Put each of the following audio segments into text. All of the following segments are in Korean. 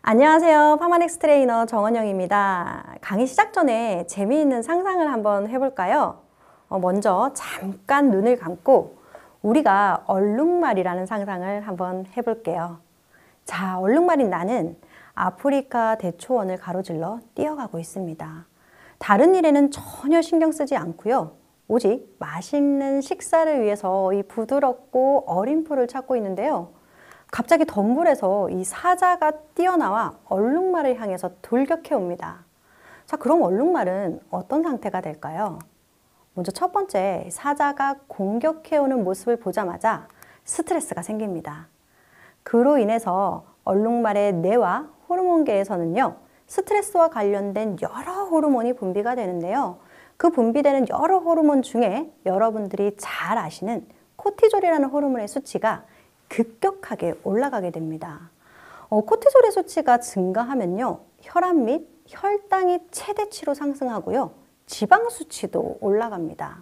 안녕하세요. 파마넥스 트레이너 정원영입니다. 강의 시작 전에 재미있는 상상을 한번 해볼까요? 먼저 잠깐 눈을 감고 우리가 얼룩말이라는 상상을 한번 해볼게요. 자, 얼룩말인 나는 아프리카 대초원을 가로질러 뛰어가고 있습니다. 다른 일에는 전혀 신경 쓰지 않고요. 오직 맛있는 식사를 위해서 이 부드럽고 어린 풀을 찾고 있는데요. 갑자기 덤불에서 이 사자가 뛰어나와 얼룩말을 향해서 돌격해 옵니다. 자, 그럼 얼룩말은 어떤 상태가 될까요? 먼저 첫 번째, 사자가 공격해 오는 모습을 보자마자 스트레스가 생깁니다. 그로 인해서 얼룩말의 뇌와 호르몬계에서는요, 스트레스와 관련된 여러 호르몬이 분비가 되는데요. 그 분비되는 여러 호르몬 중에 여러분들이 잘 아시는 코티졸이라는 호르몬의 수치가 급격하게 올라가게 됩니다. 코티졸의 수치가 증가하면요, 혈압 및 혈당이 최대치로 상승하고요, 지방 수치도 올라갑니다.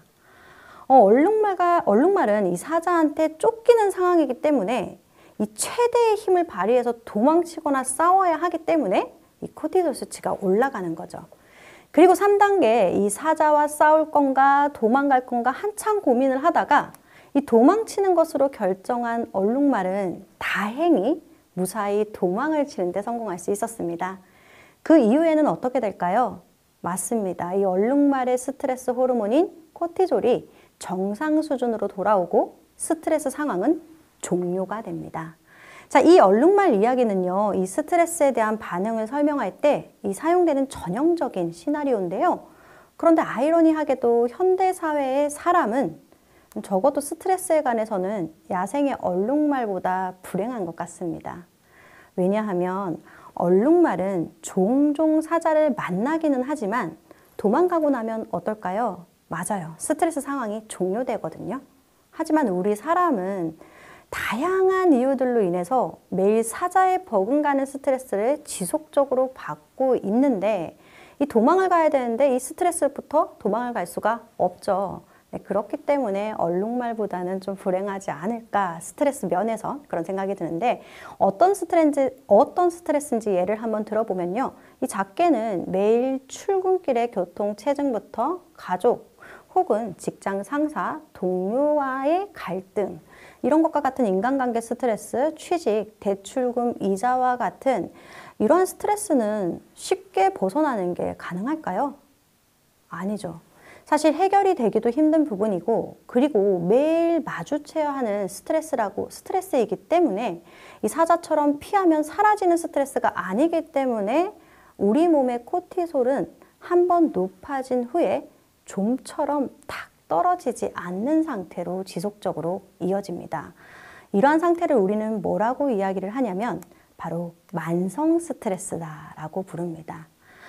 얼룩말은 이 사자한테 쫓기는 상황이기 때문에 이 최대의 힘을 발휘해서 도망치거나 싸워야 하기 때문에 이 코티졸 수치가 올라가는 거죠. 그리고 3단계, 이 사자와 싸울 건가 도망갈 건가 한참 고민을 하다가 이 도망치는 것으로 결정한 얼룩말은 다행히 무사히 도망을 치는 데 성공할 수 있었습니다. 그 이후에는 어떻게 될까요? 맞습니다. 이 얼룩말의 스트레스 호르몬인 코티졸이 정상 수준으로 돌아오고 스트레스 상황은 종료가 됩니다. 자, 이 얼룩말 이야기는요, 이 스트레스에 대한 반응을 설명할 때 이 사용되는 전형적인 시나리오인데요. 그런데 아이러니하게도 현대 사회의 사람은 적어도 스트레스에 관해서는 야생의 얼룩말보다 불행한 것 같습니다. 왜냐하면 얼룩말은 종종 사자를 만나기는 하지만 도망가고 나면 어떨까요? 맞아요. 스트레스 상황이 종료되거든요. 하지만 우리 사람은 다양한 이유들로 인해서 매일 사자에 버금가는 스트레스를 지속적으로 받고 있는데 이 도망을 가야 되는데 이 스트레스부터 도망을 갈 수가 없죠. 네, 그렇기 때문에 얼룩말보다는 좀 불행하지 않을까, 스트레스 면에서 그런 생각이 드는데 어떤 스트레스인지 예를 한번 들어보면요. 이 작게는 매일 출근길의 교통체증부터 가족 혹은 직장 상사, 동료와의 갈등, 이런 것과 같은 인간관계 스트레스, 취직, 대출금, 이자와 같은 이러한 스트레스는 쉽게 벗어나는 게 가능할까요? 아니죠. 사실 해결이 되기도 힘든 부분이고, 그리고 매일 마주쳐야 하는 스트레스이기 때문에 이 사자처럼 피하면 사라지는 스트레스가 아니기 때문에 우리 몸의 코티솔은 한번 높아진 후에 좀처럼 탁 떨어지지 않는 상태로 지속적으로 이어집니다. 이러한 상태를 우리는 뭐라고 이야기를 하냐면 바로 만성 스트레스다라고 부릅니다.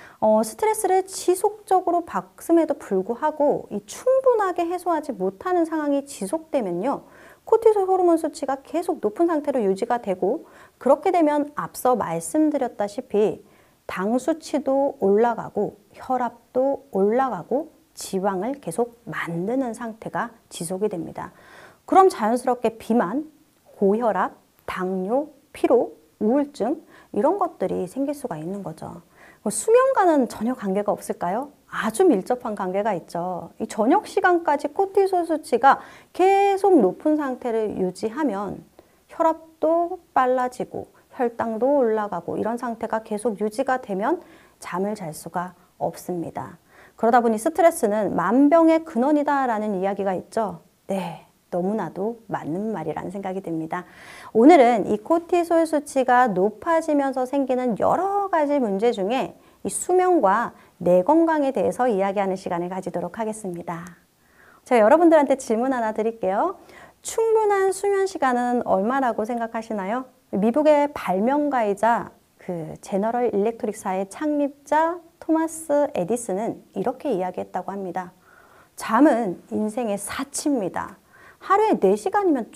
스트레스를 지속적으로 받음에도 불구하고 이 충분하게 해소하지 못하는 상황이 지속되면요, 코티솔 호르몬 수치가 계속 높은 상태로 유지가 되고, 그렇게 되면 앞서 말씀드렸다시피 당 수치도 올라가고 혈압도 올라가고 지방을 계속 만드는 상태가 지속이 됩니다. 그럼 자연스럽게 비만, 고혈압, 당뇨, 피로, 우울증 이런 것들이 생길 수가 있는 거죠. 수면과는 전혀 관계가 없을까요? 아주 밀접한 관계가 있죠. 이 저녁 시간까지 코티솔 수치가 계속 높은 상태를 유지하면 혈압도 빨라지고 혈당도 올라가고 이런 상태가 계속 유지가 되면 잠을 잘 수가 없습니다. 그러다 보니 스트레스는 만병의 근원이다라는 이야기가 있죠. 네, 너무나도 맞는 말이라는 생각이 듭니다. 오늘은 이 코티솔 수치가 높아지면서 생기는 여러 가지 문제 중에 이 수면과 뇌 건강에 대해서 이야기하는 시간을 가지도록 하겠습니다. 제가 여러분들한테 질문 하나 드릴게요. 충분한 수면 시간은 얼마라고 생각하시나요? 미국의 발명가이자 제너럴 일렉트릭사의 창립자 토마스 에디슨은 이렇게 이야기했다고 합니다. 잠은 인생의 사치입니다. 하루에 4시간이면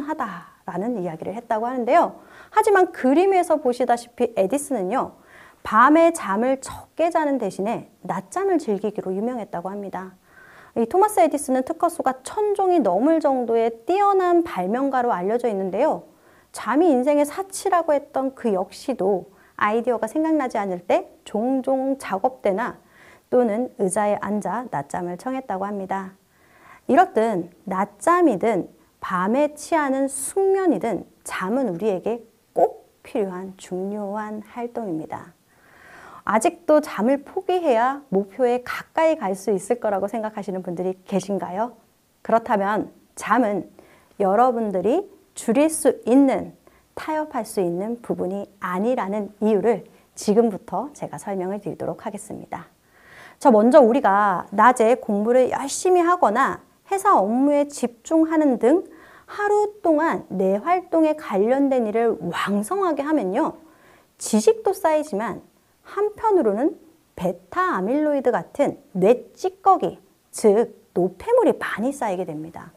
충분하다라는 이야기를 했다고 하는데요. 하지만 그림에서 보시다시피 에디슨은요, 밤에 잠을 적게 자는 대신에 낮잠을 즐기기로 유명했다고 합니다. 이 토마스 에디슨은 특허수가 1000종이 넘을 정도의 뛰어난 발명가로 알려져 있는데요. 잠이 인생의 사치라고 했던 그 역시도 아이디어가 생각나지 않을 때 종종 작업대나 또는 의자에 앉아 낮잠을 청했다고 합니다. 이렇든 낮잠이든 밤에 취하는 숙면이든 잠은 우리에게 꼭 필요한 중요한 활동입니다. 아직도 잠을 포기해야 목표에 가까이 갈 수 있을 거라고 생각하시는 분들이 계신가요? 그렇다면 잠은 여러분들이 줄일 수 있는, 타협할 수 있는 부분이 아니라는 이유를 지금부터 제가 설명을 드리도록 하겠습니다. 먼저 우리가 낮에 공부를 열심히 하거나 회사 업무에 집중하는 등 하루 동안 뇌 활동에 관련된 일을 왕성하게 하면요, 지식도 쌓이지만 한편으로는 베타 아밀로이드 같은 뇌 찌꺼기, 즉 노폐물이 많이 쌓이게 됩니다.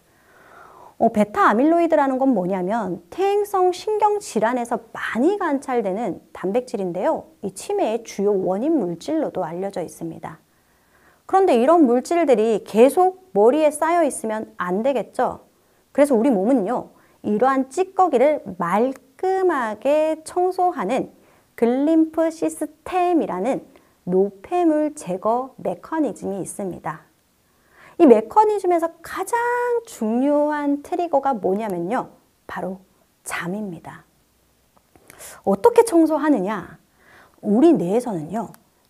베타 아밀로이드라는 건 뭐냐면 퇴행성 신경질환에서 많이 관찰되는 단백질인데요. 이 치매의 주요 원인 물질로도 알려져 있습니다. 그런데 이런 물질들이 계속 머리에 쌓여 있으면 안 되겠죠. 그래서 우리 몸은요, 이러한 찌꺼기를 말끔하게 청소하는 글림프 시스템이라는 노폐물 제거 메커니즘이 있습니다. 이 메커니즘에서 가장 중요한 트리거가 뭐냐면요, 바로 잠입니다. 어떻게 청소하느냐? 우리 뇌에서는요,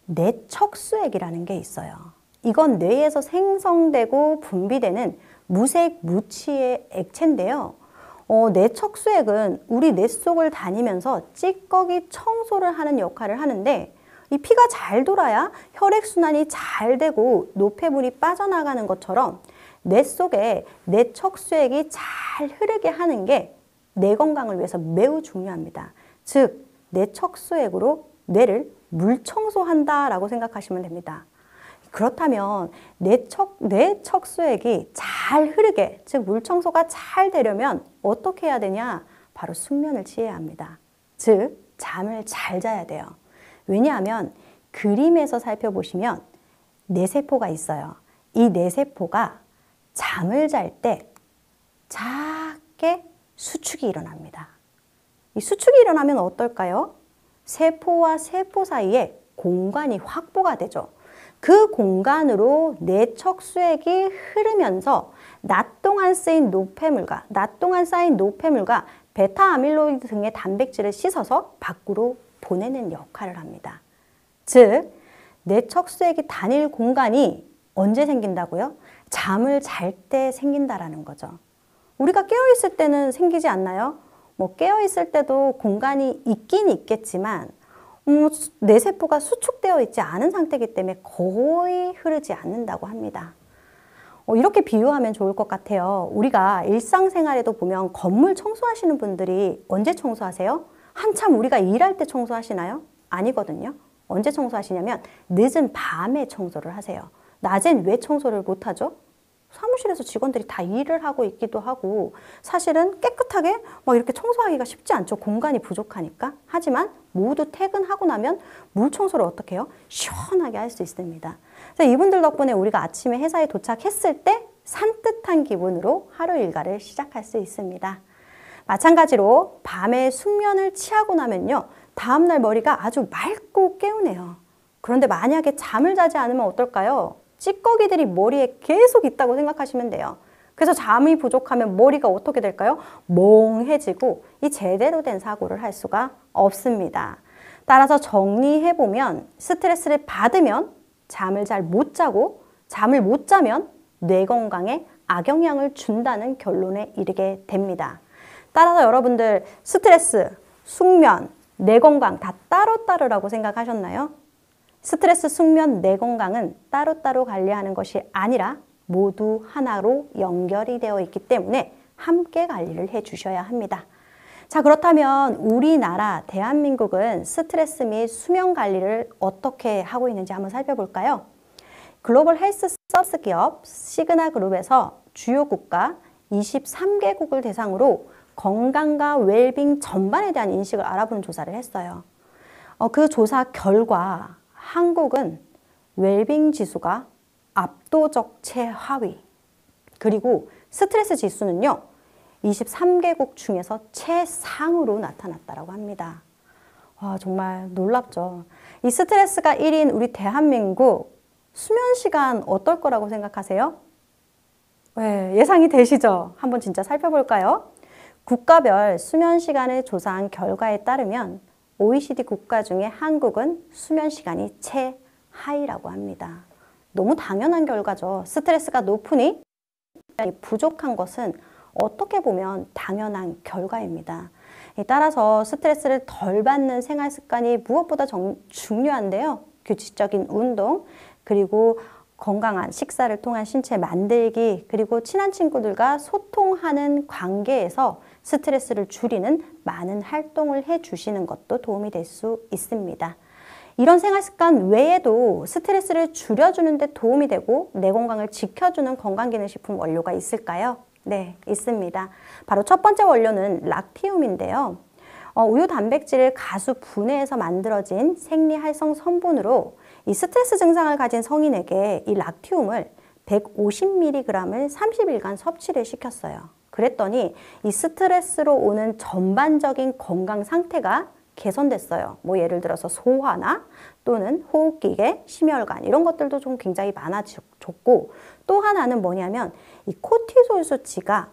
뇌척수액이라는 게 있어요. 이건 뇌에서 생성되고 분비되는 무색 무취의 액체인데요. 뇌척수액은 우리 뇌 속을 다니면서 찌꺼기 청소를 하는 역할을 하는데, 이 피가 잘 돌아야 혈액순환이 잘 되고 노폐물이 빠져나가는 것처럼 뇌 속에 뇌척수액이 잘 흐르게 하는 게 뇌 건강을 위해서 매우 중요합니다. 즉, 뇌척수액으로 뇌를 물청소한다라고 생각하시면 됩니다. 그렇다면 뇌척수액이 잘 흐르게, 즉 물청소가 잘 되려면 어떻게 해야 되냐? 바로 숙면을 취해야 합니다. 즉, 잠을 잘 자야 돼요. 왜냐하면 그림에서 살펴보시면 뇌세포가 있어요. 이 뇌세포가 잠을 잘 때 작게 수축이 일어납니다. 이 수축이 일어나면 어떨까요? 세포와 세포 사이에 공간이 확보가 되죠. 그 공간으로 뇌척수액이 흐르면서 낮 동안 쌓인 노폐물과 베타 아밀로이드 등의 단백질을 씻어서 밖으로 보내는 역할을 합니다. 즉, 뇌척수액이 다닐 공간이 언제 생긴다고요? 잠을 잘 때 생긴다라는 거죠. 우리가 깨어있을 때는 생기지 않나요? 깨어있을 때도 공간이 있긴 있겠지만 뇌세포가 수축되어 있지 않은 상태이기 때문에 거의 흐르지 않는다고 합니다. 이렇게 비유하면 좋을 것 같아요. 우리가 일상생활에도 보면 건물 청소하시는 분들이 언제 청소하세요? 한참 우리가 일할 때 청소하시나요? 아니거든요. 언제 청소하시냐면 늦은 밤에 청소를 하세요. 낮엔 왜 청소를 못하죠? 사무실에서 직원들이 다 일을 하고 있기도 하고 사실은 깨끗하게 이렇게 청소하기가 쉽지 않죠. 공간이 부족하니까. 하지만 모두 퇴근하고 나면 물 청소를 어떻게 해요? 시원하게 할 수 있습니다. 그래서 이분들 덕분에 우리가 아침에 회사에 도착했을 때 산뜻한 기분으로 하루 일과를 시작할 수 있습니다. 마찬가지로 밤에 숙면을 취하고 나면요, 다음날 머리가 아주 맑고 개운해요. 그런데 만약에 잠을 자지 않으면 어떨까요? 찌꺼기들이 머리에 계속 있다고 생각하시면 돼요. 그래서 잠이 부족하면 머리가 어떻게 될까요? 멍해지고 이 제대로 된 사고를 할 수가 없습니다. 따라서 정리해보면 스트레스를 받으면 잠을 잘 못 자고 잠을 못 자면 뇌 건강에 악영향을 준다는 결론에 이르게 됩니다. 따라서 여러분들 스트레스, 숙면, 뇌 건강 다 따로따로라고 생각하셨나요? 스트레스, 숙면, 뇌 건강은 따로따로 관리하는 것이 아니라 모두 하나로 연결이 되어 있기 때문에 함께 관리를 해 주셔야 합니다. 자, 그렇다면 우리나라 대한민국은 스트레스 및 수면 관리를 어떻게 하고 있는지 한번 살펴볼까요? 글로벌 헬스 서비스 기업 시그나 그룹에서 주요 국가 23개국을 대상으로 건강과 웰빙 전반에 대한 인식을 알아보는 조사를 했어요. 그 조사 결과 한국은 웰빙 지수가 압도적 최하위, 그리고 스트레스 지수는요 23개국 중에서 최상으로 나타났다고 합니다. 정말 놀랍죠. 이 스트레스가 1인 우리 대한민국 수면 시간 어떨 거라고 생각하세요? 네, 예상이 되시죠? 한번 진짜 살펴볼까요? 국가별 수면 시간을 조사한 결과에 따르면 OECD 국가 중에 한국은 수면 시간이 최하위라고 합니다. 너무 당연한 결과죠. 스트레스가 높으니 부족한 것은 어떻게 보면 당연한 결과입니다. 따라서 스트레스를 덜 받는 생활 습관이 무엇보다 중요한데요. 규칙적인 운동, 그리고 건강한 식사를 통한 신체 만들기, 그리고 친한 친구들과 소통하는 관계에서 스트레스를 줄이는 많은 활동을 해주시는 것도 도움이 될 수 있습니다. 이런 생활 습관 외에도 스트레스를 줄여주는 데 도움이 되고 내 건강을 지켜주는 건강기능식품 원료가 있을까요? 네, 있습니다. 바로 첫 번째 원료는 락티움인데요. 우유 단백질을 가수 분해해서 만들어진 생리활성 성분으로 이 스트레스 증상을 가진 성인에게 이 락티움을 150mg을 30일간 섭취를 시켰어요. 그랬더니 이 스트레스로 오는 전반적인 건강 상태가 개선됐어요. 뭐 예를 들어서 소화나 또는 호흡기계, 심혈관 이런 것들도 좀 굉장히 많아졌고, 또 하나는 뭐냐면 이 코티솔 수치가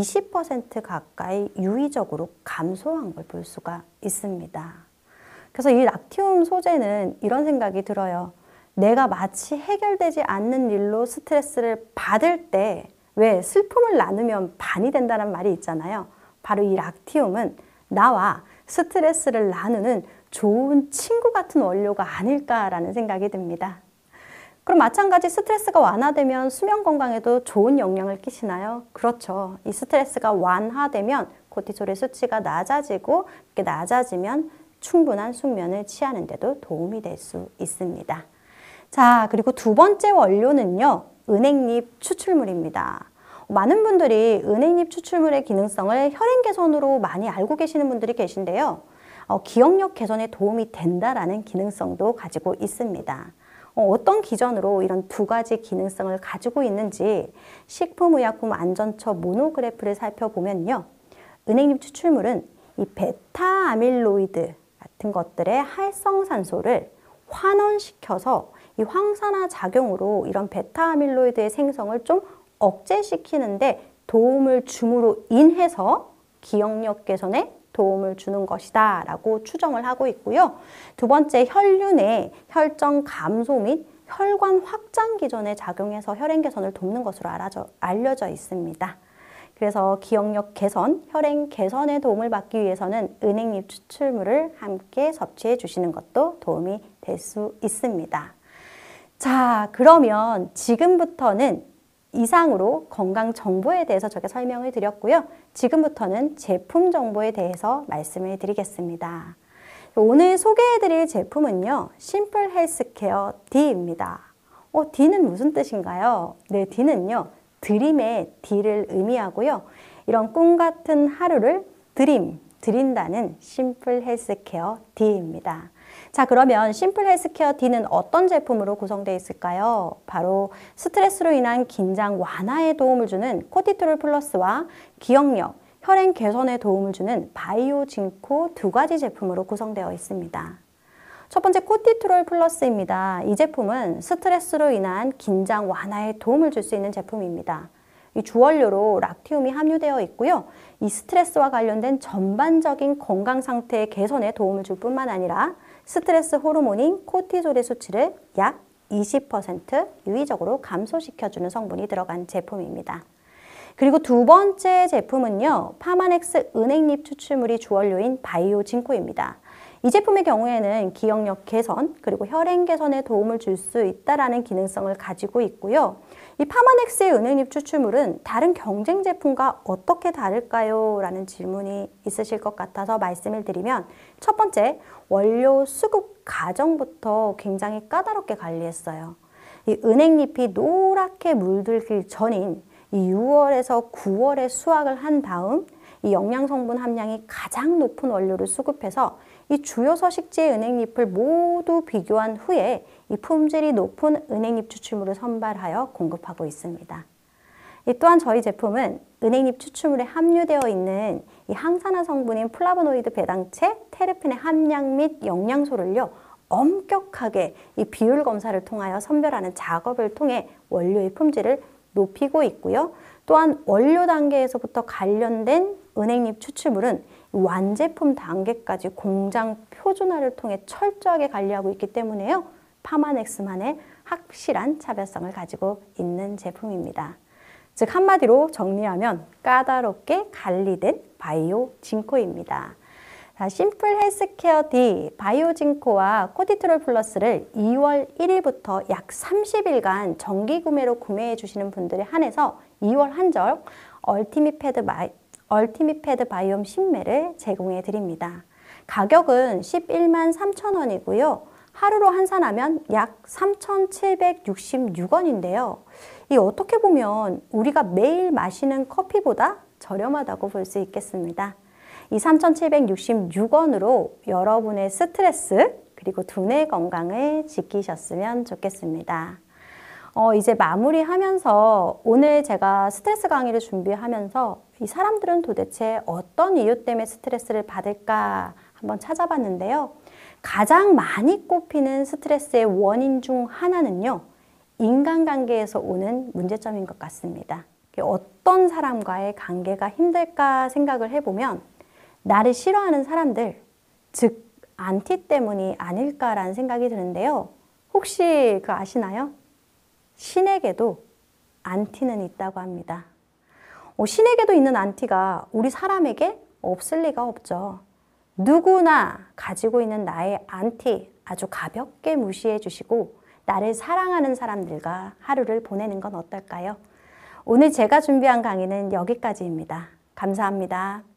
20% 가까이 유의적으로 감소한 걸 볼 수가 있습니다. 그래서 이 락티움 소재는 이런 생각이 들어요. 내가 마치 해결되지 않는 일로 스트레스를 받을 때 왜 슬픔을 나누면 반이 된다는 말이 있잖아요. 바로 이 락티움은 나와 스트레스를 나누는 좋은 친구 같은 원료가 아닐까라는 생각이 듭니다. 그럼 마찬가지 스트레스가 완화되면 수면 건강에도 좋은 영향을 끼치나요? 그렇죠. 이 스트레스가 완화되면 코티솔의 수치가 낮아지고, 이렇게 낮아지면 충분한 숙면을 취하는 데도 도움이 될 수 있습니다. 자, 그리고 두 번째 원료는요, 은행잎 추출물입니다. 많은 분들이 은행잎 추출물의 기능성을 혈행 개선으로 많이 알고 계시는 분들이 계신데요. 기억력 개선에 도움이 된다라는 기능성도 가지고 있습니다. 어떤 기전으로 이런 두 가지 기능성을 가지고 있는지 식품의약품 안전처 모노그래프를 살펴보면요. 은행잎 추출물은 이 베타 아밀로이드 같은 것들의 활성산소를 환원시켜서 이 황산화 작용으로 이런 베타 아밀로이드의 생성을 좀 억제시키는데 도움을 줌으로 인해서 기억력 개선에 도움을 주는 것이다 라고 추정을 하고 있고요. 두 번째, 혈류 내 혈전 감소 및 혈관 확장 기전에 작용해서 혈행 개선을 돕는 것으로 알려져 있습니다. 그래서 기억력 개선, 혈행 개선에 도움을 받기 위해서는 은행잎 추출물을 함께 섭취해 주시는 것도 도움이 될 수 있습니다. 자, 그러면 지금부터는 이상으로 건강 정보에 대해서 제가 설명을 드렸고요. 지금부터는 제품 정보에 대해서 말씀을 드리겠습니다. 오늘 소개해드릴 제품은요, 심플 헬스케어 D입니다. D는 무슨 뜻인가요? 네, D는요, 드림의 D를 의미하고요. 이런 꿈 같은 하루를 드린다는 심플 헬스케어 D입니다. 자, 그러면 심플 헬스케어 D는 어떤 제품으로 구성되어 있을까요? 바로 스트레스로 인한 긴장 완화에 도움을 주는 코티트롤 플러스와 기억력, 혈행 개선에 도움을 주는 바이오 징코 두 가지 제품으로 구성되어 있습니다. 첫 번째 코티트롤 플러스입니다. 이 제품은 스트레스로 인한 긴장 완화에 도움을 줄 수 있는 제품입니다. 이 주원료로 락티움이 함유되어 있고요. 이 스트레스와 관련된 전반적인 건강 상태의 개선에 도움을 줄 뿐만 아니라 스트레스 호르몬인 코티솔의 수치를 약 20% 유의적으로 감소시켜주는 성분이 들어간 제품입니다. 그리고 두 번째 제품은요, 파마넥스 은행잎 추출물이 주원료인 바이오 징코입니다. 이 제품의 경우에는 기억력 개선, 그리고 혈행 개선에 도움을 줄 수 있다는 기능성을 가지고 있고요. 이 파마넥스의 은행잎 추출물은 다른 경쟁 제품과 어떻게 다를까요? 라는 질문이 있으실 것 같아서 말씀을 드리면, 첫 번째, 원료 수급 과정부터 굉장히 까다롭게 관리했어요. 이 은행잎이 노랗게 물들기 전인 이 6월에서 9월에 수확을 한 다음 이 영양성분 함량이 가장 높은 원료를 수급해서 이 주요 서식지의 은행잎을 모두 비교한 후에 이 품질이 높은 은행잎 추출물을 선발하여 공급하고 있습니다. 또한 저희 제품은 은행잎 추출물에 함유되어 있는 이 항산화 성분인 플라보노이드 배당체, 테르펜의 함량 및 영양소를요, 엄격하게 이 비율 검사를 통하여 선별하는 작업을 통해 원료의 품질을 높이고 있고요. 또한 원료 단계에서부터 관련된 은행잎 추출물은 완제품 단계까지 공장 표준화를 통해 철저하게 관리하고 있기 때문에요. 파마넥스만의 확실한 차별성을 가지고 있는 제품입니다. 즉 한마디로 정리하면 까다롭게 관리된 바이오 진코입니다. 심플 헬스케어 D 바이오 진코와 코티트롤 플러스를 2월 1일부터 약 30일간 정기 구매로 구매해 주시는 분들에 한해서 2월 한정 얼티밋 패드 바이옴 신매를 제공해 드립니다. 가격은 11만 3천 원이고요. 하루로 환산하면 약 3,766원인데요. 이 어떻게 보면 우리가 매일 마시는 커피보다 저렴하다고 볼 수 있겠습니다. 이 3,766원으로 여러분의 스트레스 그리고 두뇌 건강을 지키셨으면 좋겠습니다. 이제 마무리하면서 오늘 제가 스트레스 강의를 준비하면서 이 사람들은 도대체 어떤 이유 때문에 스트레스를 받을까 한번 찾아봤는데요. 가장 많이 꼽히는 스트레스의 원인 중 하나는요, 인간관계에서 오는 문제점인 것 같습니다. 어떤 사람과의 관계가 힘들까 생각을 해보면 나를 싫어하는 사람들, 즉 안티 때문이 아닐까라는 생각이 드는데요. 혹시 그거 아시나요? 신에게도 안티는 있다고 합니다. 신에게도 있는 안티가 우리 사람에게 없을 리가 없죠. 누구나 가지고 있는 나의 안티 아주 가볍게 무시해 주시고 나를 사랑하는 사람들과 하루를 보내는 건 어떨까요? 오늘 제가 준비한 강의는 여기까지입니다. 감사합니다.